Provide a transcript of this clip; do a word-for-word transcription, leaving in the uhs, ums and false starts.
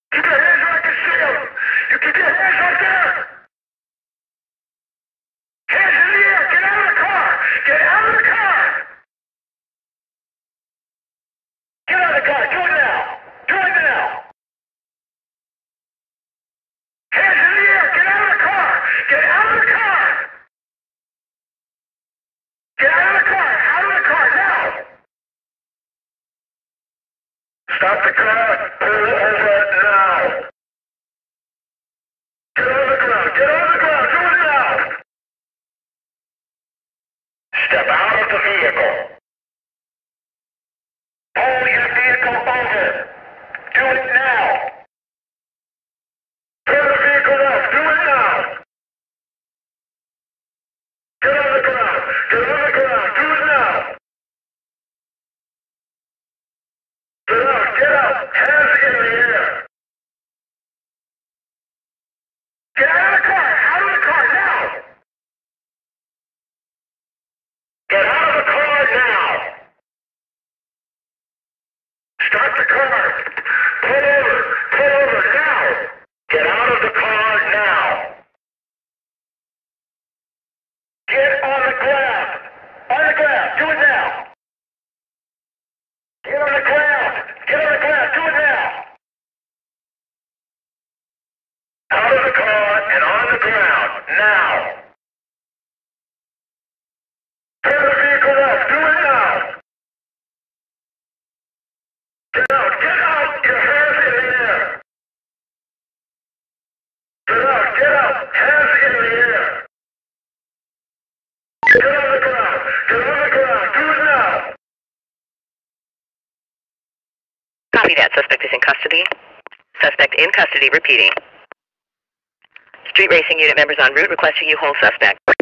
Keep your hands where I can see them. You keep your hands right there. Hands in the air. Get out of the car. Get out of the car. Get out of the car. Do it now. Do it now. Hands in the air. Get out of the car. Get out of the car. Get out of the car. Out of the car now. Stop the car. Pull over now. Get on the ground. Get on the ground. Do it now. Step out of the vehicle. Pull your vehicle over. Do it now. Turn the vehicle off. Do it now. Get on the ground. Get on the ground. Do it now. Get out. Get out. Hands in the air. Get out of the car. Out of the car now. Get out of the car now. Start the car. Pull over. Pull over now. Get out of the car now. Get on the ground. On the ground. Do it now. Get on the ground. Get on the ground. Do it now. Out of the car and on the ground. Now. Turn the vehicle off. Do it now. Get out. Get out. Your hands in the air. Get out. Get out. Hands in the air. Get on the ground. Get on the ground. Do it now. Copy that. Suspect is in custody. Suspect in custody. Repeating. Street racing unit members en route requesting you hold suspect.